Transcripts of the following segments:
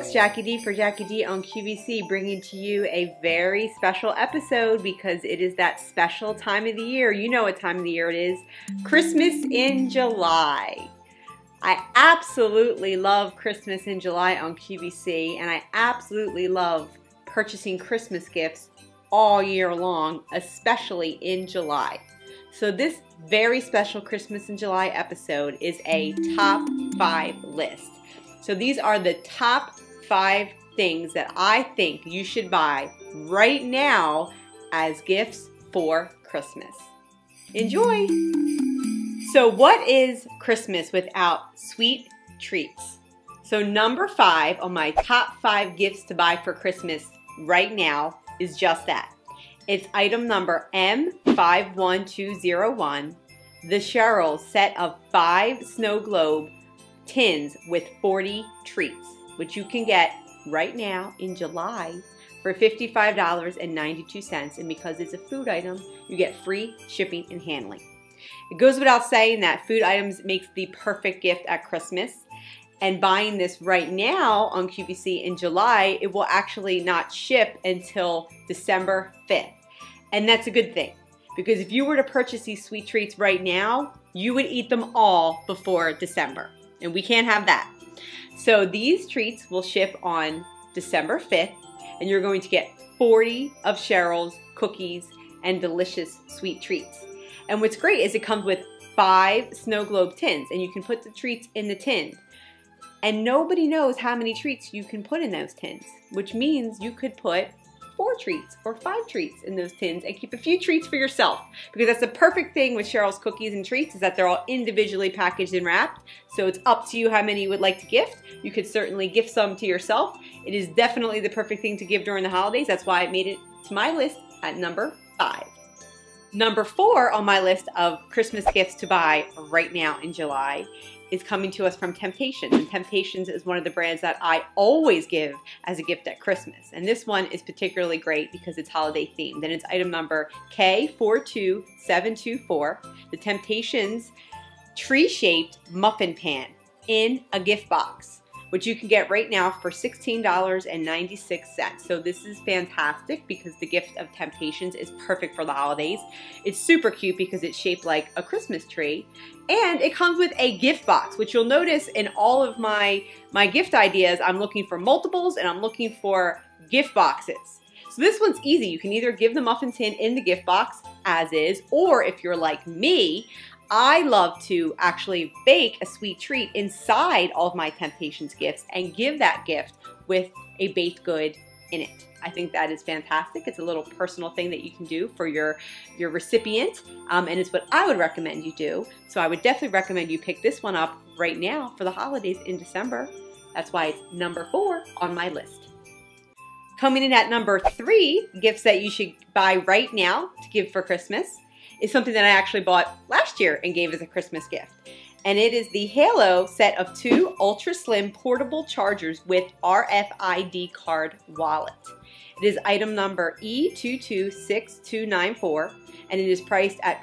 it's Jackie D for Jackie D on QVC, bringing to you a very special episode because it is that special time of the year. You know what time of the year it is. Christmas in July. I absolutely love Christmas in July on QVC, and I absolutely love purchasing Christmas gifts all year long, especially in July. So this very special Christmas in July episode is a top 5 list. So these are the top 5 things that I think you should buy right now as gifts for Christmas. Enjoy! So what is Christmas without sweet treats? So number 5 on my top 5 gifts to buy for Christmas right now is just that. It's item number M51201, the Cheryl's set of 5 snow globe tins with 40 treats, which you can get right now in July for $55.92. And because it's a food item, you get free shipping and handling. It goes without saying that food items makes the perfect gift at Christmas. And buying this right now on QVC in July, it will actually not ship until December 5th. And that's a good thing, because if you were to purchase these sweet treats right now, you would eat them all before December. And we can't have that. So these treats will ship on December 5th, and you're going to get 40 of Cheryl's cookies and delicious sweet treats. And what's great is it comes with 5 snow globe tins, and you can put the treats in the tin. And nobody knows how many treats you can put in those tins, which means you could put 4 treats or 5 treats in those tins and keep a few treats for yourself, because that's the perfect thing with Cheryl's cookies and treats is that they're all individually packaged and wrapped. So it's up to you how many you would like to gift. You could certainly gift some to yourself. It is definitely the perfect thing to give during the holidays. That's why I made it to my list at number 5. Number 4 on my list of Christmas gifts to buy right now in July is coming to us from Temptations. And Temptations is one of the brands that I always give as a gift at Christmas. And this one is particularly great because it's holiday themed. And it's item number K42724, the Temptations tree-shaped muffin pan in a gift box, which you can get right now for $16.96. So this is fantastic because the gift of Temptations is perfect for the holidays. It's super cute because it's shaped like a Christmas tree. And it comes with a gift box, which you'll notice in all of my gift ideas, I'm looking for multiples and I'm looking for gift boxes. So this one's easy. You can either give the muffin tin in the gift box as is, or if you're like me, I love to actually bake a sweet treat inside all of my Temptations gifts and give that gift with a baked good in it. I think that is fantastic. It's a little personal thing that you can do for your recipient, and it's what I would recommend you do. So I would definitely recommend you pick this one up right now for the holidays in December. That's why it's number 4 on my list. Coming in at number 3, gifts that you should buy right now to give for Christmas is something that I actually bought last year and gave as a Christmas gift. And it is the Halo set of 2 ultra slim portable chargers with RFID card wallet. It is item number E226294, and it is priced at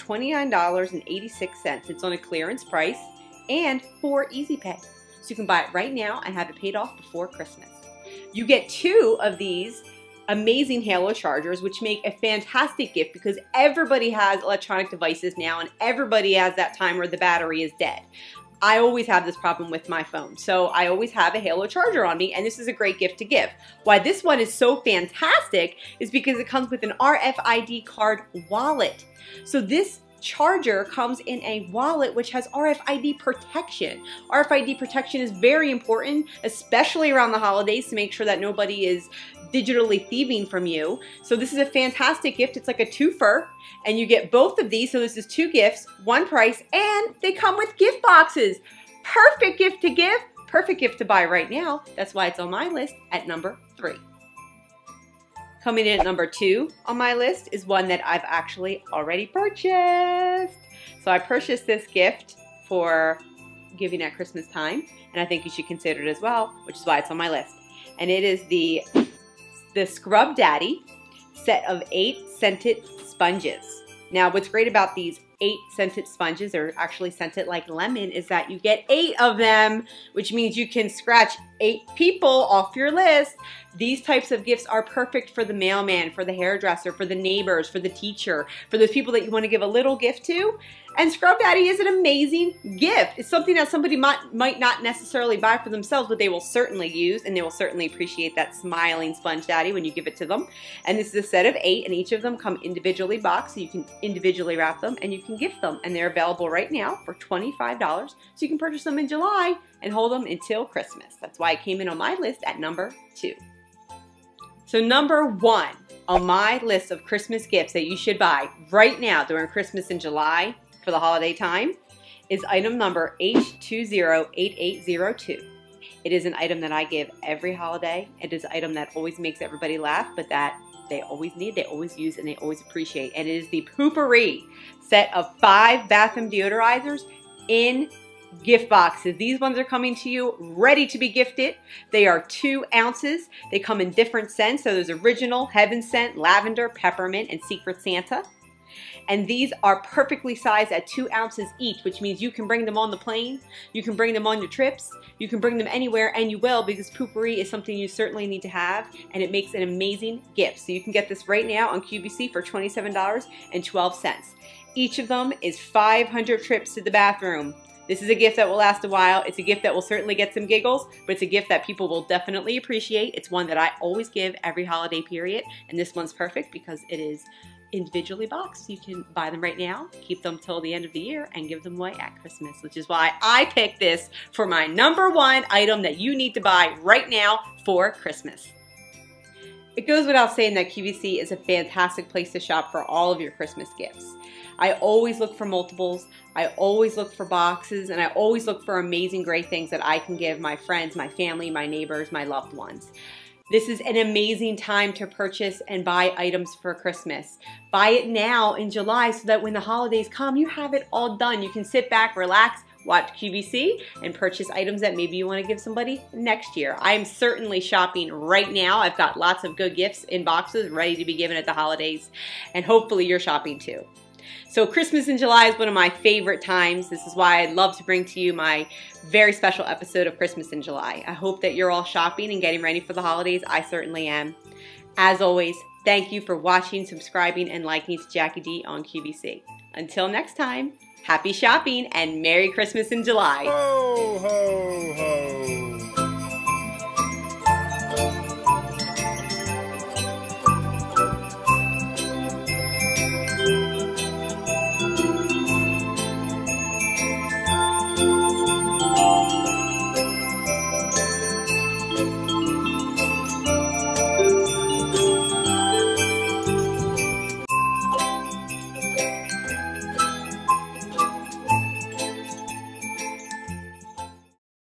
$29.86. It's on a clearance price and for Easy Pay. So you can buy it right now and have it paid off before Christmas. You get 2 of these amazing Halo chargers, which make a fantastic gift because everybody has electronic devices now and everybody has that time where the battery is dead. I always have this problem with my phone, so I always have a Halo charger on me, and this is a great gift to give. Why this one is so fantastic is because it comes with an RFID card wallet. So this charger comes in a wallet which has RFID protection. RFID protection is very important, especially around the holidays, to make sure that nobody is digitally thieving from you. So this is a fantastic gift. It's like a twofer, and you get both of these. So this is 2 gifts, 1 price, and they come with gift boxes. Perfect gift to give, perfect gift to buy right now. That's why it's on my list at number 3. Coming in at number 2 on my list is one that I've actually already purchased. So I purchased this gift for giving at Christmas time, and I think you should consider it as well, which is why it's on my list. And it is the Scrub Daddy set of 8 scented sponges. Now, what's great about these 8 scented sponges, or actually scented like lemon, is that you get 8 of them, which means you can scratch 8 people off your list. These types of gifts are perfect for the mailman, for the hairdresser, for the neighbors, for the teacher, for those people that you want to give a little gift to. And Scrub Daddy is an amazing gift. It's something that somebody might not necessarily buy for themselves, but they will certainly use, and they will certainly appreciate that smiling Sponge Daddy when you give it to them. And this is a set of 8, and each of them come individually boxed, so you can individually wrap them, and you can gift them. And they're available right now for $25, so you can purchase them in July and hold them until Christmas. That's why it came in on my list at number 2. So number 1 on my list of Christmas gifts that you should buy right now during Christmas in July for the holiday time is item number H208802. It is an item that I give every holiday. It is an item that always makes everybody laugh, but that they always need, they always use, and they always appreciate. And it is the Poo-Pourri set of 5 bathroom deodorizers in gift boxes. These ones are coming to you ready to be gifted. They are 2 ounces. They come in different scents. So there's original, heaven scent, lavender, peppermint, and Secret Santa. And these are perfectly sized at 2 ounces each, which means you can bring them on the plane, you can bring them on your trips, you can bring them anywhere, and you will, because Poo-Pourri is something you certainly need to have, and it makes an amazing gift. So you can get this right now on QVC for $27.12. Each of them is 500 trips to the bathroom. This is a gift that will last a while. It's a gift that will certainly get some giggles, but it's a gift that people will definitely appreciate. It's one that I always give every holiday period, and this one's perfect because it is individually boxed. You can buy them right now, keep them till the end of the year, and give them away at Christmas, which is why I picked this for my number 1 item that you need to buy right now for Christmas. It goes without saying that QVC is a fantastic place to shop for all of your Christmas gifts. I always look for multiples, I always look for boxes, and I always look for amazing, great things that I can give my friends, my family, my neighbors, my loved ones. This is an amazing time to purchase and buy items for Christmas. Buy it now in July so that when the holidays come, you have it all done. You can sit back, relax, watch QVC, and purchase items that maybe you want to give somebody next year. I'm certainly shopping right now. I've got lots of good gifts in boxes ready to be given at the holidays, and hopefully you're shopping too. So Christmas in July is one of my favorite times. This is why I'd love to bring to you my very special episode of Christmas in July. I hope that you're all shopping and getting ready for the holidays. I certainly am. As always, thank you for watching, subscribing, and liking to Jackie D on QVC. Until next time, happy shopping and Merry Christmas in July. Ho, ho, ho.